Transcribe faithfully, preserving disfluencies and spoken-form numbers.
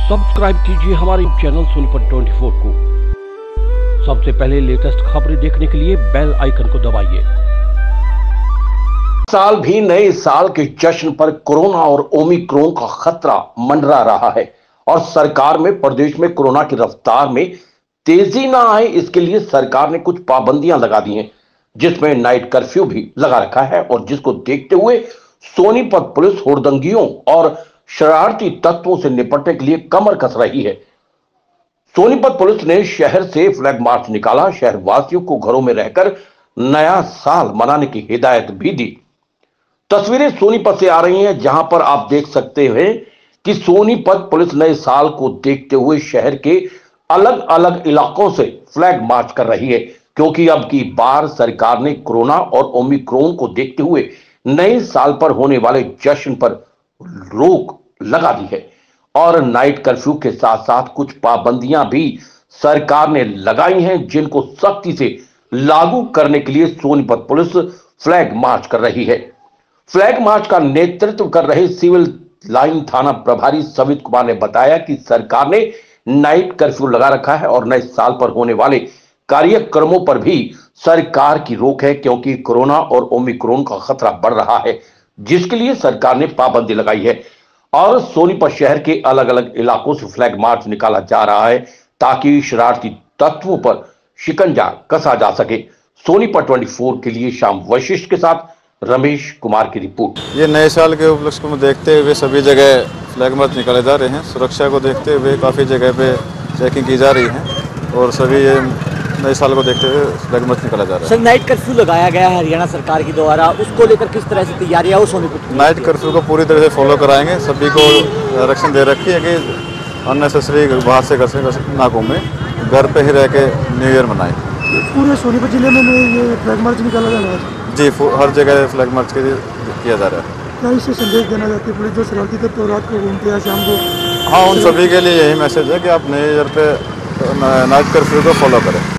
Subscribe कीजिए हमारे channel Sonipat चौबीस को। सबसे पहले लेटेस्ट खबरें देखने के लिए बेल आइकन को दबाइए। साल भी नए साल के जश्न पर कोरोना और ओमिक्रॉन का खतरा मंडरा रहा है और सरकार में प्रदेश में कोरोना की रफ्तार में तेजी ना आए इसके लिए सरकार ने कुछ पाबंदियां लगा दी हैं, जिसमें नाइट कर्फ्यू भी लगा रखा है और जिसको देखते हुए सोनीपत पुलिस हुड़दंगियों और शरारती तत्वों से निपटने के लिए कमर कस रही है। सोनीपत पुलिस ने शहर से फ्लैग मार्च निकाला, शहर वासियों को घरों में रहकर नया साल मनाने की हिदायत भी दी। तस्वीरें सोनीपत से आ रही हैं, जहां पर आप देख सकते हैं कि सोनीपत पुलिस नए साल को देखते हुए शहर के अलग अलग इलाकों से फ्लैग मार्च कर रही है, क्योंकि अब की बार सरकार ने कोरोना और ओमिक्रॉन को देखते हुए नए साल पर होने वाले जश्न पर रोक लगा दी है और नाइट कर्फ्यू के साथ साथ कुछ पाबंदियां भी सरकार ने लगाई हैं, जिनको सख्ती से लागू करने के लिए सोनीपत पुलिस फ्लैग मार्च कर रही है। फ्लैग मार्च का नेतृत्व कर रहे सिविल लाइन थाना प्रभारी सवित कुमार ने बताया कि सरकार ने नाइट कर्फ्यू लगा रखा है और नए साल पर होने वाले कार्यक्रमों पर भी सरकार की रोक है, क्योंकि कोरोना और ओमिक्रॉन का खतरा बढ़ रहा है, जिसके लिए सरकार ने पाबंदी लगाई है और सोनीपत शहर के अलग अलग इलाकों से फ्लैग मार्च निकाला जा रहा है ताकि शरारती तत्वों पर शिकंजा कसा जा सके। सोनीपत चौबीस के लिए श्याम वशिष्ठ के साथ रमेश कुमार की रिपोर्ट। ये नए साल के उपलक्ष्य को देखते हुए सभी जगह फ्लैग मार्च निकाले जा रहे हैं। सुरक्षा को देखते हुए काफ़ी जगह पे चेकिंग की जा रही है और सभी ये नए साल को देखते हुए फ्लैग मार्च निकाला जा रहा है। सर, नाइट कर्फ्यू लगाया गया है हरियाणा सरकार के द्वारा, उसको लेकर किस तरह से तैयारियां हो सोनीपत? नाइट कर्फ्यू को पूरी तरह से फॉलो कराएंगे। सभी को डायरेक्शन दे रखी है कि अननेसेसरी बाहर से घर से ना घूमें, घर पे ही रह के न्यू ईयर मनाएं। पूरे सोनीपत जिले में ये फ्लैग मार्च निकाला जा रहा है जी, हर जगह फ्लैग मार्च के किया जा रहा है। क्या इससे संदेश देना चाहती है पुलिस जो शरारती तत्व रात को घूमते हैं शाम को? हाँ, उन सभी के लिए यही मैसेज है कि आप न्यू ईयर पे नाइट कर्फ्यू को फॉलो करें।